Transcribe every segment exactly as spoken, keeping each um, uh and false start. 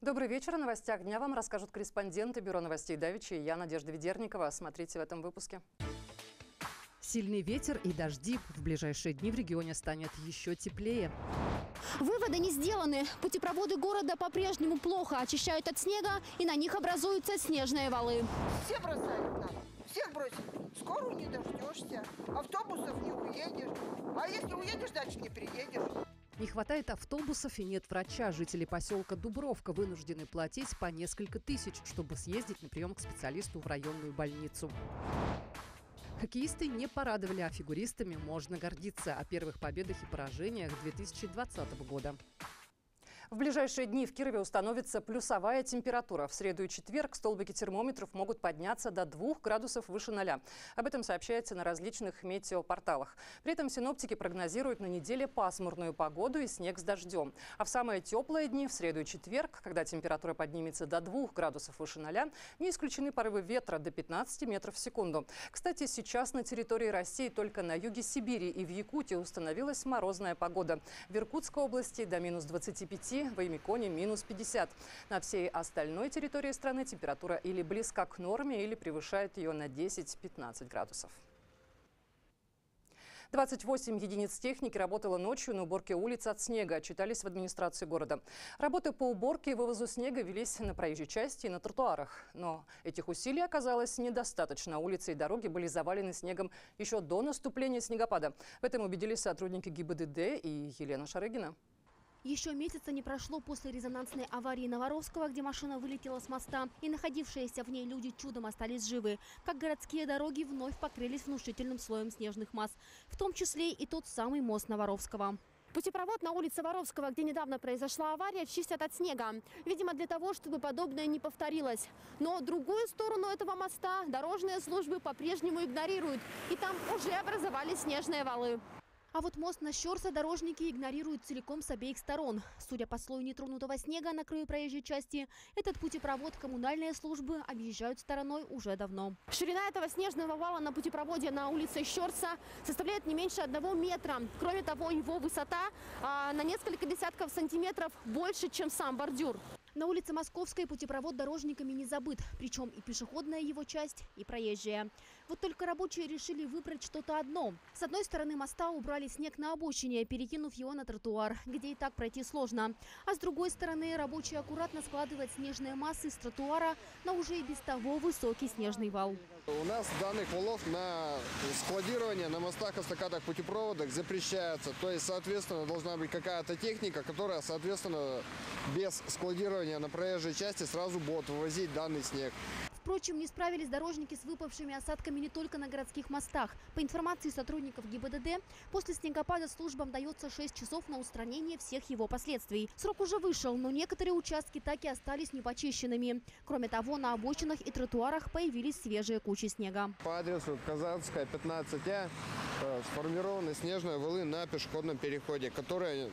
Добрый вечер. О новостях дня вам расскажут корреспонденты Бюро новостей Давича и я, Надежда Ведерникова. Смотрите в этом выпуске. Сильный ветер и дожди. В ближайшие дни в регионе станет еще теплее. Выводы не сделаны. Путепроводы города по-прежнему плохо очищают от снега, и на них образуются снежные валы. Все бросают нам. Всех бросят. Скоро не дождешься. Автобусов не уедешь. А если уедешь, дальше не приедешь. Не хватает автобусов и нет врача. Жители поселка Дубровка вынуждены платить по несколько тысяч, чтобы съездить на прием к специалисту в районную больницу. Хоккеисты не порадовали, а фигуристами можно гордиться. О первых победах и поражениях две тысячи двадцатого года. В ближайшие дни в Кирове установится плюсовая температура. В среду и четверг столбики термометров могут подняться до двух градусов выше ноля. Об этом сообщается на различных метеопорталах. При этом синоптики прогнозируют на неделе пасмурную погоду и снег с дождем. А в самые теплые дни, в среду и четверг, когда температура поднимется до двух градусов выше ноля, не исключены порывы ветра до пятнадцати метров в секунду. Кстати, сейчас на территории России только на юге Сибири и в Якутии установилась морозная погода. В Иркутской области до минус двадцати пяти, в Аймиконе минус пятьдесят. На всей остальной территории страны температура или близка к норме, или превышает ее на десять-пятнадцать градусов. двадцать восемь единиц техники работало ночью на уборке улиц от снега, отчитались в администрации города. Работы по уборке и вывозу снега велись на проезжей части и на тротуарах. Но этих усилий оказалось недостаточно. Улицы и дороги были завалены снегом еще до наступления снегопада. В этом убедились сотрудники ГИБДД и Елена Шарыгина. Еще месяца не прошло после резонансной аварии на Воровского, где машина вылетела с моста, и находившиеся в ней люди чудом остались живы. Как городские дороги вновь покрылись внушительным слоем снежных масс, в том числе и тот самый мост на Воровского. Путепровод на улице Воровского, где недавно произошла авария, чистят от снега. Видимо, для того, чтобы подобное не повторилось. Но другую сторону этого моста дорожные службы по-прежнему игнорируют. И там уже образовались снежные валы. А вот мост на Щорса дорожники игнорируют целиком с обеих сторон. Судя по слою нетронутого снега на краю проезжей части, этот путепровод коммунальные службы объезжают стороной уже давно. Ширина этого снежного вала на путепроводе на улице Щорса составляет не меньше одного метра. Кроме того, его высота а, на несколько десятков сантиметров больше, чем сам бордюр. На улице Московской путепровод дорожниками не забыт. Причем и пешеходная его часть, и проезжая. Вот только рабочие решили выбрать что-то одно. С одной стороны моста убрали снег на обочине, перекинув его на тротуар, где и так пройти сложно. А с другой стороны рабочие аккуратно складывают снежные массы с тротуара на уже и без того высокий снежный вал. У нас данных валов на складирование на мостах, эстакадах, путепроводах запрещается. То есть, соответственно, должна быть какая-то техника, которая, соответственно, без складирования на проезжей части сразу будет вывозить данный снег. Впрочем, не справились дорожники с выпавшими осадками не только на городских мостах. По информации сотрудников ГИБДД, после снегопада службам дается шесть часов на устранение всех его последствий. Срок уже вышел, но некоторые участки так и остались непочищенными. Кроме того, на обочинах и тротуарах появились свежие кучи снега. По адресу Казанская, пятнадцать А сформированы снежные валы на пешеходном переходе, которые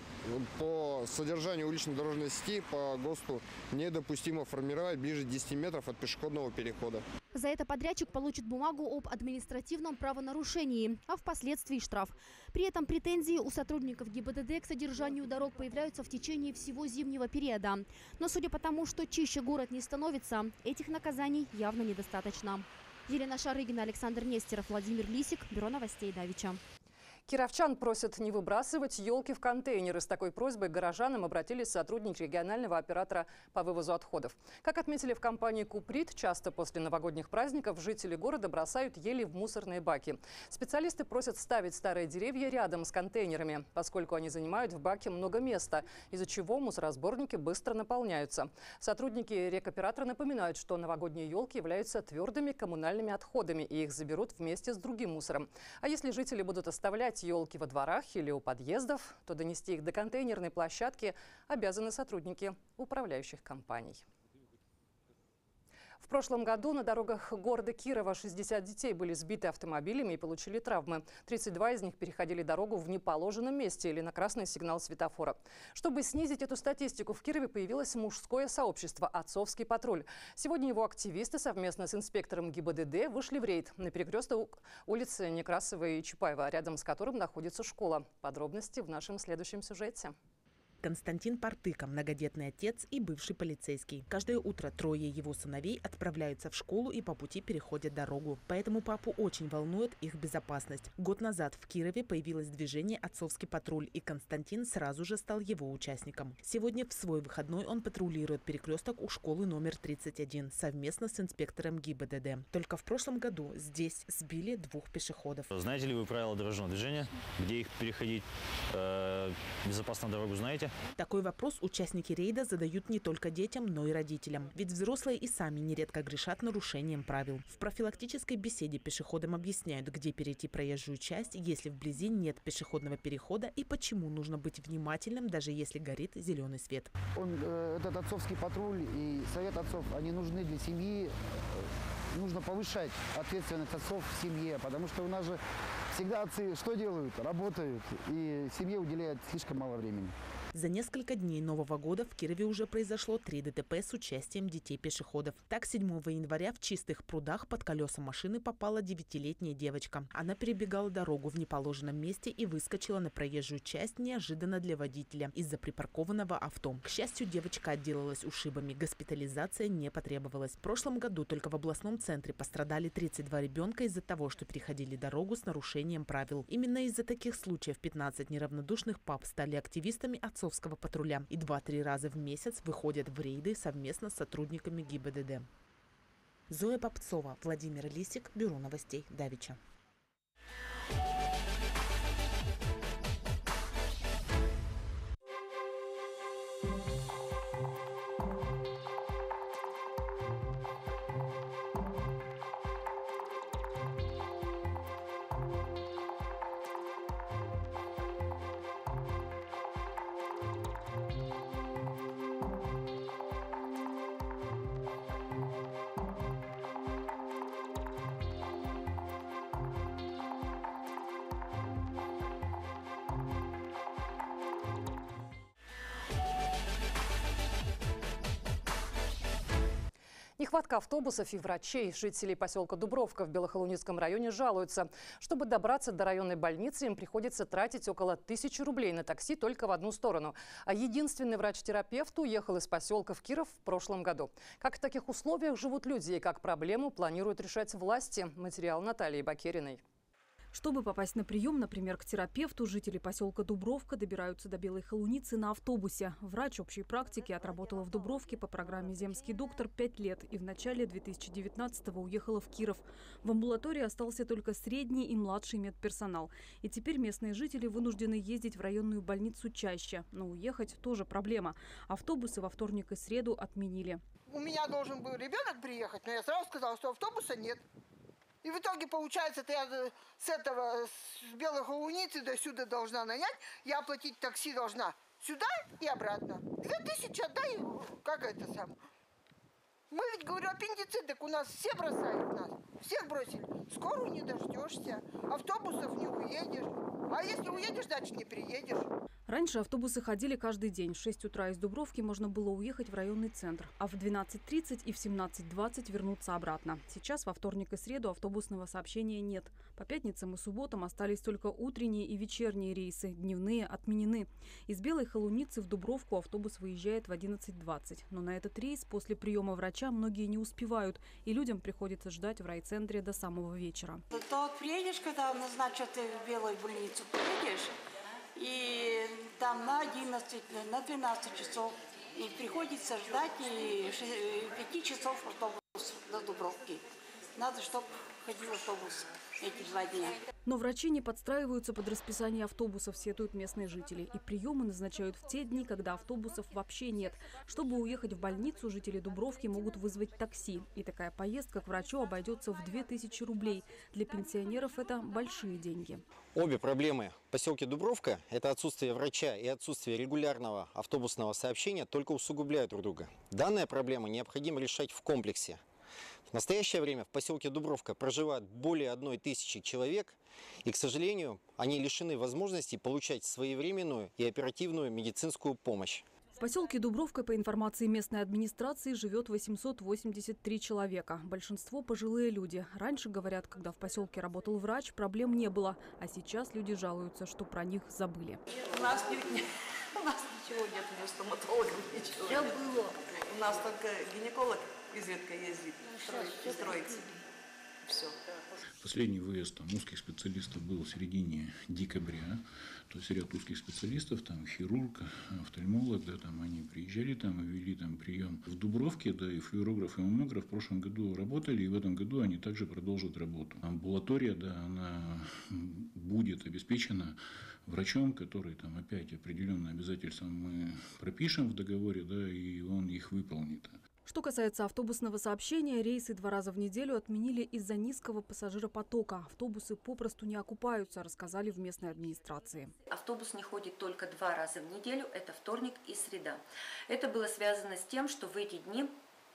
по содержанию улично-дорожной сети по ГОСТу недопустимо формировать ближе десяти метров от пешеходного перехода. За это подрядчик получит бумагу об административном правонарушении, а впоследствии штраф. При этом претензии у сотрудников ГИБДД к содержанию дорог появляются в течение всего зимнего периода. Но судя по тому, что чище город не становится, этих наказаний явно недостаточно. Елена Шарыгина, Александр Нестеров, Владимир Лисик, Бюро новостей Давича. Кировчан просят не выбрасывать елки в контейнеры. С такой просьбой к горожанам обратились сотрудники регионального оператора по вывозу отходов. Как отметили в компании «Куприт», часто после новогодних праздников жители города бросают ели в мусорные баки. Специалисты просят ставить старые деревья рядом с контейнерами, поскольку они занимают в баке много места, из-за чего мусоросборники быстро наполняются. Сотрудники рекоператора напоминают, что новогодние елки являются твердыми коммунальными отходами, и их заберут вместе с другим мусором. А если жители будут оставлять елки во дворах или у подъездов, то донести их до контейнерной площадки обязаны сотрудники управляющих компаний. В прошлом году на дорогах города Кирова шестьдесят детей были сбиты автомобилями и получили травмы. тридцать два из них переходили дорогу в неположенном месте или на красный сигнал светофора. Чтобы снизить эту статистику, в Кирове появилось мужское сообщество «Отцовский патруль». Сегодня его активисты совместно с инспектором ГИБДД вышли в рейд на перекресток улицы Некрасовой и Чапаева, рядом с которым находится школа. Подробности в нашем следующем сюжете. Константин Партыка – многодетный отец и бывший полицейский. Каждое утро трое его сыновей отправляются в школу и по пути переходят дорогу. Поэтому папу очень волнует их безопасность. Год назад в Кирове появилось движение «Отцовский патруль», и Константин сразу же стал его участником. Сегодня в свой выходной он патрулирует перекресток у школы номер тридцать один совместно с инспектором ГИБДД. Только в прошлом году здесь сбили двух пешеходов. Знаете ли вы правила дорожного движения? Где их переходить? Э, безопасно дорогу знаете? Такой вопрос участники рейда задают не только детям, но и родителям. Ведь взрослые и сами нередко грешат нарушением правил. В профилактической беседе пешеходам объясняют, где перейти проезжую часть, если вблизи нет пешеходного перехода, и почему нужно быть внимательным, даже если горит зеленый свет. Он, этот отцовский патруль и совет отцов, они нужны для семьи. Нужно повышать ответственность отцов в семье, потому что у нас же всегда отцы что делают? Работают, и семье уделяют слишком мало времени. За несколько дней Нового года в Кирове уже произошло три ДТП с участием детей-пешеходов. Так, седьмого января в Чистых прудах под колеса машины попала девятилетняя девочка. Она перебегала дорогу в неположенном месте и выскочила на проезжую часть неожиданно для водителя из-за припаркованного авто. К счастью, девочка отделалась ушибами. Госпитализация не потребовалась. В прошлом году только в областном центре пострадали тридцать два ребенка из-за того, что переходили дорогу с нарушением правил. Именно из-за таких случаев пятнадцать неравнодушных пап стали активистами отцовского патруля и два-три раза в месяц выходят в рейды совместно с сотрудниками ГИБДД. Зоя Попцова, Владимир Лисик, Бюро новостей Давича. Нехватка автобусов и врачей. Жители поселка Дубровка в Белохолуницком районе жалуются. Чтобы добраться до районной больницы, им приходится тратить около тысячи рублей на такси только в одну сторону. А единственный врач-терапевт уехал из поселка в Киров в прошлом году. Как в таких условиях живут люди и как проблему планируют решать власти? Материал Натальи Бакериной. Чтобы попасть на прием, например, к терапевту, жители поселка Дубровка добираются до Белой Холуницы на автобусе. Врач общей практики отработала в Дубровке по программе «Земский доктор» пять лет и в начале две тысячи девятнадцатого уехала в Киров. В амбулатории остался только средний и младший медперсонал. И теперь местные жители вынуждены ездить в районную больницу чаще. Но уехать тоже проблема. Автобусы во вторник и среду отменили. У меня должен был ребенок приехать, но я сразу сказала, что автобуса нет. И в итоге, получается, я с этого, с Белой Холуницы до сюда должна нанять, я оплатить такси должна сюда и обратно. Две тысячи отдай, как это сам. Мы ведь, говорю, аппендицит, так у нас все бросают нас. Всех бросили. Скорую не дождешься, автобусов не уедешь. А если уедешь, значит не приедешь. Раньше автобусы ходили каждый день. В шесть утра из Дубровки можно было уехать в районный центр, а в двенадцать тридцать и в семнадцать двадцать вернуться обратно. Сейчас во вторник и среду автобусного сообщения нет. По пятницам и субботам остались только утренние и вечерние рейсы. Дневные отменены. Из Белой Холуницы в Дубровку автобус выезжает в одиннадцать двадцать. Но на этот рейс после приема врача многие не успевают. И людям приходится ждать в райцентре до самого вечера. То приедешь, когда назначат в Белую больницу, приедешь, и там на одиннадцать, на двенадцать часов. И приходится ждать и пяти часов автобус до Дубровки. Надо, чтобы ходил автобус эти два дня. Но врачи не подстраиваются под расписание автобусов, сетуют местные жители. И приемы назначают в те дни, когда автобусов вообще нет. Чтобы уехать в больницу, жители Дубровки могут вызвать такси. И такая поездка к врачу обойдется в две тысячи рублей. Для пенсионеров это большие деньги. Обе проблемы в поселке Дубровка – это отсутствие врача и отсутствие регулярного автобусного сообщения – только усугубляют друг друга. Данная проблема необходимо решать в комплексе. В настоящее время в поселке Дубровка проживает более одной тысячи человек, и, к сожалению, они лишены возможности получать своевременную и оперативную медицинскую помощь. В поселке Дубровка, по информации местной администрации, живет восемьсот восемьдесят три человека. Большинство пожилые люди. Раньше, говорят, когда в поселке работал врач, проблем не было. А сейчас люди жалуются, что про них забыли. У нас люди У нас ничего нет, ни стоматологов, ничего Все нет. было. У нас только гинеколог изредка ездит и строится. Все. Последний выезд там, узких специалистов был в середине декабря. То есть ряд узких специалистов, там хирург, офтальмолог, да, там они приезжали там и вели там прием в Дубровке, да, и флюорограф, и маммограф в прошлом году работали, и в этом году они также продолжат работу. Амбулатория, да, она будет обеспечена врачом, который там опять определенные обязательства мы пропишем в договоре, да, и он их выполнит. Что касается автобусного сообщения, рейсы два раза в неделю отменили из-за низкого пассажиропотока. Автобусы попросту не окупаются, рассказали в местной администрации. Автобус не ходит только два раза в неделю, это вторник и среда. Это было связано с тем, что в эти дни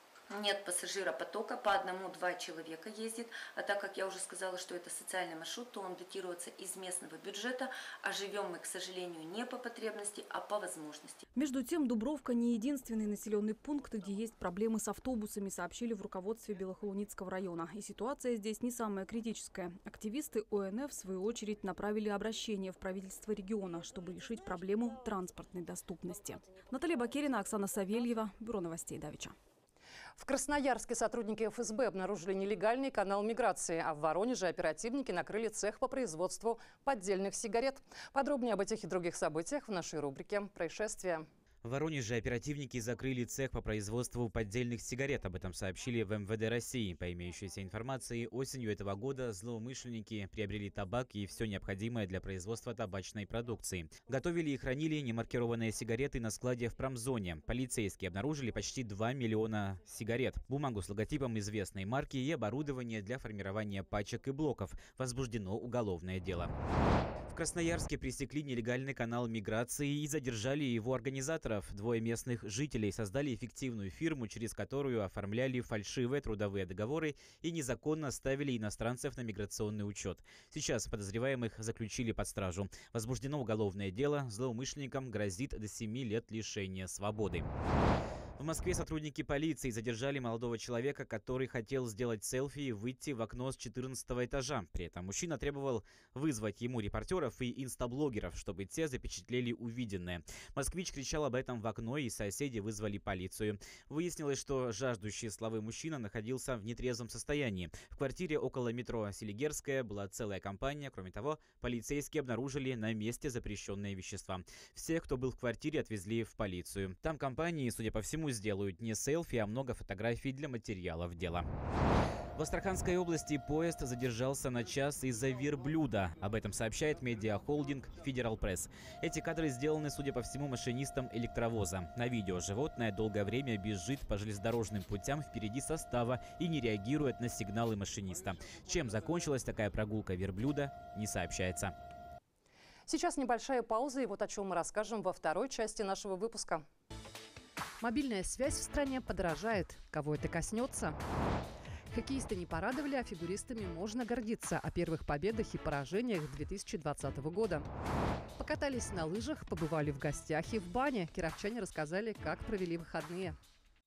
нет пассажиропотока, по одному-два человека ездит, а так как я уже сказала, что это социальный маршрут, то он датируется из местного бюджета, а живем мы, к сожалению, не по потребности, а по возможности. Между тем, Дубровка не единственный населенный пункт, где есть проблемы с автобусами, сообщили в руководстве Белохолуницкого района. И ситуация здесь не самая критическая. Активисты О Н Ф, в свою очередь, направили обращение в правительство региона, чтобы решить проблему транспортной доступности. Наталья Бакерина, Оксана Савельева, Бюро новостей Давича. В Красноярске сотрудники Эф Эс Бэ обнаружили нелегальный канал миграции, а в Воронеже оперативники накрыли цех по производству поддельных сигарет. Подробнее об этих и других событиях в нашей рубрике «Происшествия». В Воронеже оперативники закрыли цех по производству поддельных сигарет. Об этом сообщили в Эм Вэ Дэ России. По имеющейся информации, осенью этого года злоумышленники приобрели табак и все необходимое для производства табачной продукции. Готовили и хранили немаркированные сигареты на складе в промзоне. Полицейские обнаружили почти два миллиона сигарет, бумагу с логотипом известной марки и оборудование для формирования пачек и блоков. Возбуждено уголовное дело. В Красноярске пресекли нелегальный канал миграции и задержали его организаторов. Двое местных жителей создали эффективную фирму, через которую оформляли фальшивые трудовые договоры и незаконно ставили иностранцев на миграционный учет. Сейчас подозреваемых заключили под стражу. Возбуждено уголовное дело. Злоумышленникам грозит до семи лет лишения свободы. В Москве сотрудники полиции задержали молодого человека, который хотел сделать селфи и выйти в окно с четырнадцатого этажа. При этом мужчина требовал вызвать ему репортеров и инстаблогеров, чтобы те запечатлели увиденное. Москвич кричал об этом в окно, и соседи вызвали полицию. Выяснилось, что жаждущий славы мужчина находился в нетрезвом состоянии. В квартире около метро Селигерская была целая компания. Кроме того, полицейские обнаружили на месте запрещенные вещества. Всех, кто был в квартире, отвезли в полицию. Там компании, судя по всему, сделают не селфи, а много фотографий для материалов дела. В Астраханской области поезд задержался на час из-за верблюда. Об этом сообщает медиахолдинг Федерал Пресс. Эти кадры сделаны, судя по всему, машинистом электровоза. На видео животное долгое время бежит по железнодорожным путям впереди состава и не реагирует на сигналы машиниста. Чем закончилась такая прогулка верблюда, не сообщается. Сейчас небольшая пауза, и вот о чем мы расскажем во второй части нашего выпуска. Мобильная связь в стране подорожает. Кого это коснется? Хоккеисты не порадовали, а фигуристами можно гордиться. О первых победах и поражениях две тысячи двадцатого года. Покатались на лыжах, побывали в гостях и в бане. Кировчане рассказали, как провели выходные.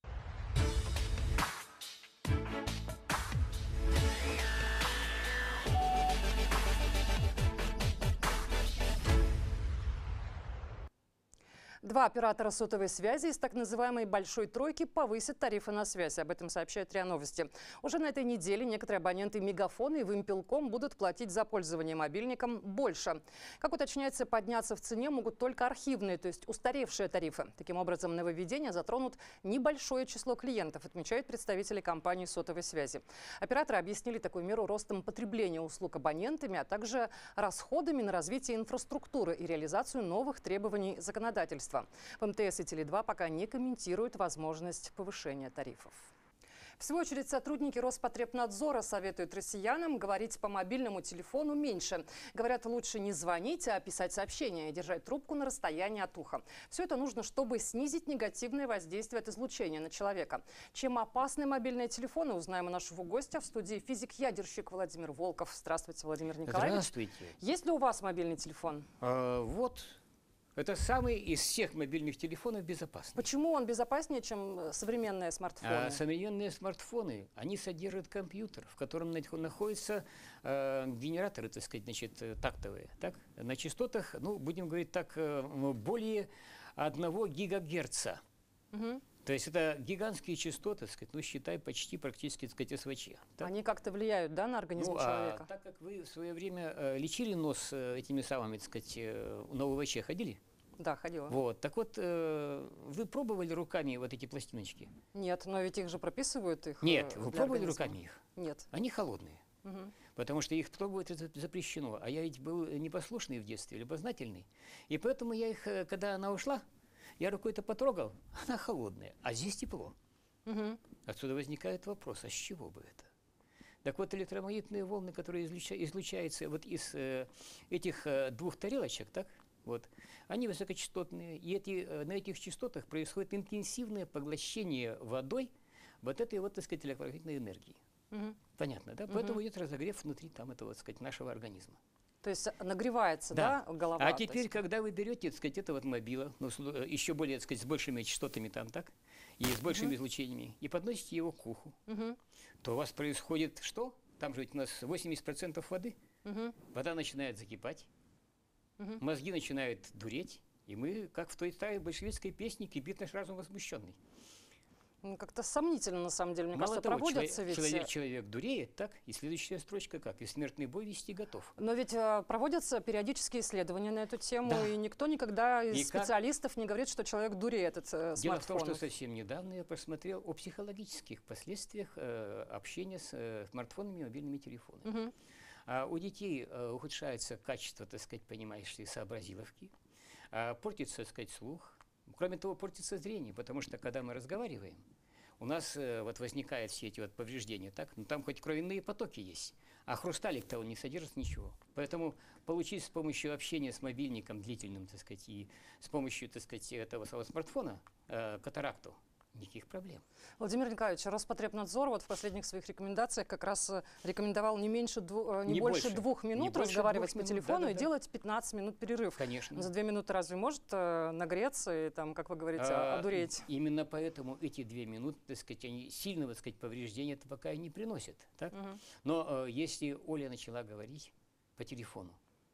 Два оператора сотовой связи из так называемой «большой тройки» повысят тарифы на связь. Об этом сообщают РИА Новости. Уже на этой неделе некоторые абоненты Мегафона и Вимпелком будут платить за пользование мобильником больше. Как уточняется, подняться в цене могут только архивные, то есть устаревшие тарифы. Таким образом, нововведения затронут небольшое число клиентов, отмечают представители компании сотовой связи. Операторы объяснили такую меру ростом потребления услуг абонентами, а также расходами на развитие инфраструктуры и реализацию новых требований законодательства. В эм тэ эс и Теле два пока не комментируют возможность повышения тарифов. В свою очередь, сотрудники Роспотребнадзора советуют россиянам говорить по мобильному телефону меньше. Говорят, лучше не звонить, а писать сообщения и держать трубку на расстоянии от уха. Все это нужно, чтобы снизить негативное воздействие от излучения на человека. Чем опасны мобильные телефоны, узнаем у нашего гостя в студии физик-ядерщик Владимир Волков. Здравствуйте, Владимир Николаевич. Здравствуйте. Есть ли у вас мобильный телефон? А, вот. Это самый из всех мобильных телефонов безопасный. Почему он безопаснее, чем современные смартфоны? А современные смартфоны, они содержат компьютер, в котором находятся э, генераторы, так сказать, значит, тактовые. Так? На частотах, ну, будем говорить так, более одного гигагерца. Угу. То есть это гигантские частоты, так сказать, ну, считай, почти практически, так сказать, СВЧ. Так? Они как-то влияют, да, на организм ну, человека? А, так как вы в свое время э, лечили нос э, этими самыми, так сказать, э, на ОВЧ ходили? Да, ходила. Вот, так вот, э, вы пробовали руками вот эти пластиночки? Нет, но ведь их же прописывают их. Нет, э, вы для пробовали организма? руками их? Нет. Они холодные. Угу. Потому что их пробовать это запрещено. А я ведь был непослушный в детстве, любознательный. И поэтому я их, когда она ушла, я рукой-то потрогал, она холодная, а здесь тепло. Угу. Отсюда возникает вопрос, а с чего бы это? Так вот, электромагнитные волны, которые излуча, излучаются вот из э, этих э, двух тарелочек, так, вот, они высокочастотные, и эти, э, на этих частотах происходит интенсивное поглощение водой вот этой вот, так сказать, электромагнитной энергии. Угу. Понятно, да? Угу. Поэтому идет разогрев внутри там этого, так сказать, нашего организма. То есть нагревается, да, да голова? А теперь, есть... когда вы берете, так сказать, это вот мобила, ну, еще более, так сказать, с большими частотами там, так, и с большими uh-huh. излучениями, и подносите его к уху, uh-huh. то у вас происходит что? Там же ведь у нас восемьдесят процентов воды. Uh-huh. Вода начинает закипать, uh-huh. мозги начинают дуреть, и мы, как в той старой большевистской песне, кипит наш разум возмущенный. Как-то сомнительно, на самом деле. Мне Мало кажется, того, проводятся человек, ведь... человек, человек дуреет, так, и следующая строчка как? И смертный бой вести готов. Но ведь э, проводятся периодические исследования на эту тему, да. и никто никогда из и специалистов как... не говорит, что человек дуреет от э, смартфонов. Дело в том, что совсем недавно я посмотрел о психологических последствиях э, общения с э, смартфонами и мобильными телефонами. Угу. А у детей э, ухудшается качество, так сказать, понимаешь ли, сообразиловки, а портится, так сказать, слух. Кроме того, портится зрение, потому что, когда мы разговариваем, у нас э, вот возникают все эти вот повреждения, так? Ну, там хоть кровяные потоки есть, а хрусталик-то он не содержит ничего. Поэтому получить с помощью общения с мобильником длительным, так сказать, и с помощью, так сказать, этого самого смартфона э, катаракту, никаких проблем. Владимир Николаевич, Роспотребнадзор вот в последних своих рекомендациях как раз рекомендовал не, меньше дву, не, не больше, больше двух минут не разговаривать по телефону да, да, и да. делать пятнадцать минут перерыв. Конечно. За две минуты разве может э, нагреться и, там, как вы говорите, а, одуреть? Именно поэтому эти две минуты, так сказать, они сильного, так сказать, повреждения это пока и не приносят. Так? Угу. Но э, если Оля начала говорить по телефону,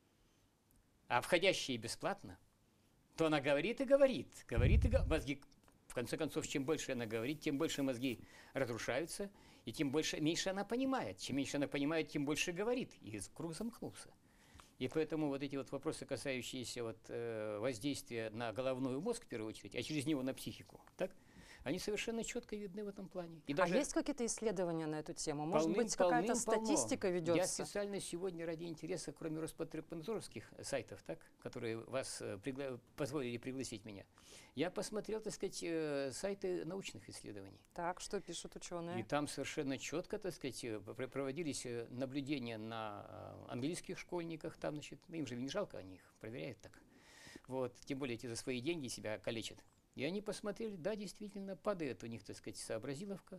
а входящие бесплатно, то она говорит и говорит, говорит и говорит. Мозги... В конце концов, чем больше она говорит, тем больше мозги разрушаются, и тем больше, меньше она понимает. Чем меньше она понимает, тем больше говорит. И круг замкнулся. И поэтому вот эти вот вопросы, касающиеся вот, э, воздействия на головной мозг, в первую очередь, а через него на психику, так, они совершенно четко видны в этом плане. И даже а есть какие-то исследования на эту тему? Может полным, быть, какая-то статистика ведется? Я специально сегодня ради интереса, кроме Роспотребнадзоровских сайтов, так, которые вас пригла... позволили пригласить меня, я посмотрел, так сказать, сайты научных исследований. Так, что пишут ученые? И там совершенно четко, так сказать, проводились наблюдения на английских школьниках. Там, значит, им же не жалко, они их проверяют так. Вот, тем более эти за свои деньги себя калечат. И они посмотрели, да, действительно, падает у них, так сказать, сообразиловка,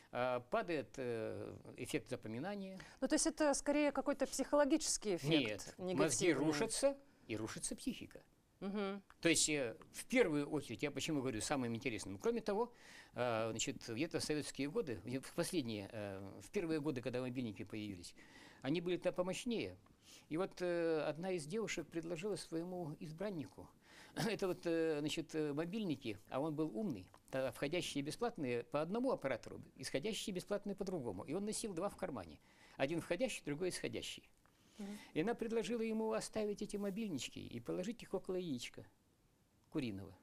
падает э, эффект запоминания. Ну, то есть это скорее какой-то психологический эффект? Нет, мозги рушатся, и рушится психика. Угу. То есть, э, в первую очередь, я почему говорю самым интересным, кроме того, э, значит, где-то в советские годы, в последние, э, в первые годы, когда мобильники появились, они были-то помощнее. И вот э, одна из девушек предложила своему избраннику, это вот, значит, мобильники, а он был умный, тогда входящие бесплатные по одному оператору, исходящие бесплатные по другому. И он носил два в кармане. Один входящий, другой исходящий. Mm-hmm. И она предложила ему оставить эти мобильнички и положить их около яичка куриного.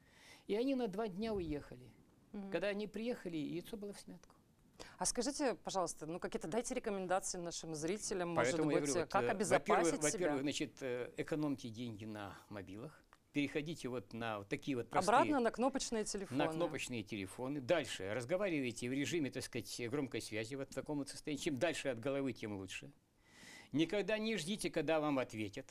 И они на два дня уехали. Mm-hmm. Когда они приехали, яйцо было в смятку. А скажите, пожалуйста, ну какие-то дайте рекомендации нашим зрителям, Поэтому может быть, говорю, как вот, обезопасить во-первых, себя? Во-первых, значит, экономьте деньги на мобилах. Переходите вот на вот такие вот простые... Обратно на кнопочные телефоны. На кнопочные телефоны. Дальше разговаривайте в режиме, так сказать, громкой связи вот в таком вот состоянии. Чем дальше от головы, тем лучше. Никогда не ждите, когда вам ответят.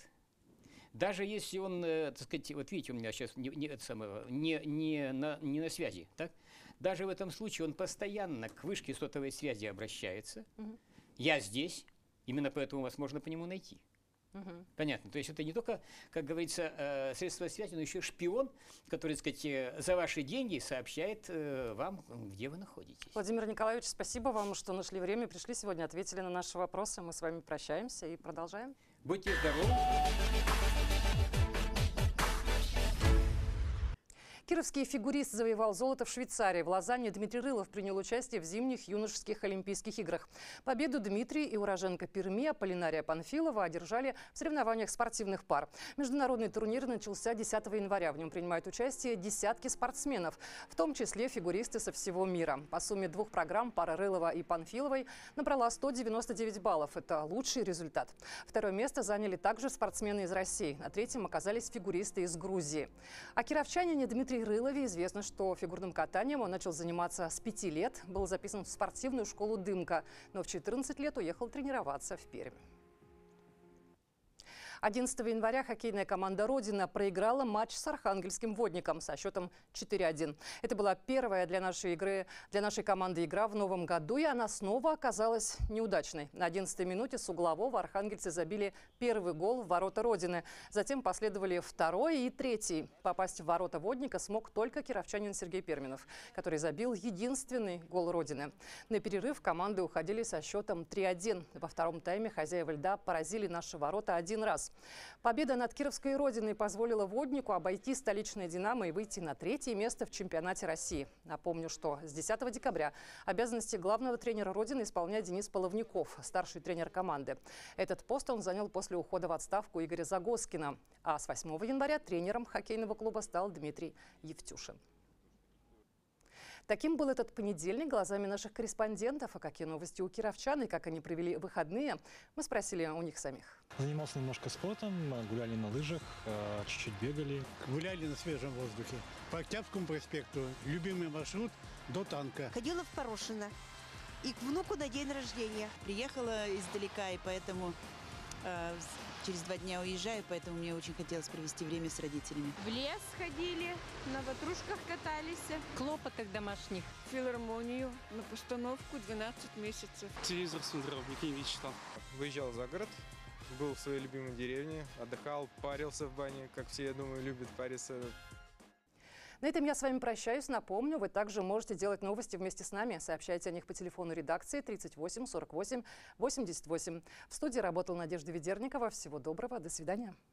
Даже если он, так сказать, вот видите, у меня сейчас не, не, это самое, не, не, на, не на связи, так? Даже в этом случае он постоянно к вышке сотовой связи обращается. Угу. Я здесь, именно поэтому вас можно по нему найти. Угу. Понятно. То есть это не только, как говорится, э, средство связи, но еще шпион, который, так сказать, за ваши деньги сообщает э, вам, где вы находитесь. Владимир Николаевич, спасибо вам, что нашли время, пришли сегодня, ответили на наши вопросы. Мы с вами прощаемся и продолжаем. Будьте здоровы. Кировский фигурист завоевал золото в Швейцарии. В Лозанне Дмитрий Рылов принял участие в зимних юношеских Олимпийских играх. Победу Дмитрий и уроженка Перми Аполлинария Панфилова одержали в соревнованиях спортивных пар. Международный турнир начался десятого января. В нем принимают участие десятки спортсменов, в том числе фигуристы со всего мира. По сумме двух программ пара Рылова и Панфиловой набрала сто девяносто девять баллов. Это лучший результат. Второе место заняли также спортсмены из России. На третьем оказались фигуристы из Грузии. О кировчанине Дмитрии Рылове известно, что фигурным катанием он начал заниматься с пяти лет. Был записан в спортивную школу «Дымка», но в четырнадцать лет уехал тренироваться в Пермь. одиннадцатого января хоккейная команда «Родина» проиграла матч с архангельским «Водником» со счетом четыре один. Это была первая для нашей, игры, для нашей команды игра в новом году, и она снова оказалась неудачной. На одиннадцатой минуте с углового архангельцы забили первый гол в ворота «Родины». Затем последовали второй и третий. Попасть в ворота «Водника» смог только кировчанин Сергей Перминов, который забил единственный гол «Родины». На перерыв команды уходили со счетом три один. Во втором тайме хозяева льда поразили наши ворота один раз. Победа над кировской «Родиной» позволила «Воднику» обойти столичное «Динамо» и выйти на третье место в чемпионате России. Напомню, что с десятого декабря обязанности главного тренера «Родины» исполняет Денис Половников, старший тренер команды. Этот пост он занял после ухода в отставку Игоря Загоскина. А с восьмого января тренером хоккейного клуба стал Дмитрий Евтюшин. Таким был этот понедельник глазами наших корреспондентов. А какие новости у кировчан и как они провели выходные, мы спросили у них самих. Занимался немножко спортом, гуляли на лыжах, чуть-чуть бегали. Гуляли на свежем воздухе. По Октябрьскому проспекту. Любимый маршрут до танка. Ходила в Порошино. И к внуку на день рождения. Приехала издалека, и поэтому э, через два дня уезжаю, поэтому мне очень хотелось провести время с родителями. В лес ходили, на ватрушках катались, в хлопотах домашних. В филармонию на постановку двенадцать месяцев. Телевизор смотрел, книги читал. Выезжал за город, был в своей любимой деревне, отдыхал, парился в бане, как все, я думаю, любят париться. На этом я с вами прощаюсь. Напомню, вы также можете делать новости вместе с нами. Сообщайте о них по телефону редакции тридцать восемь сорок восемь восемьдесят восемь. В студии работала Надежда Ведерникова. Всего доброго. До свидания.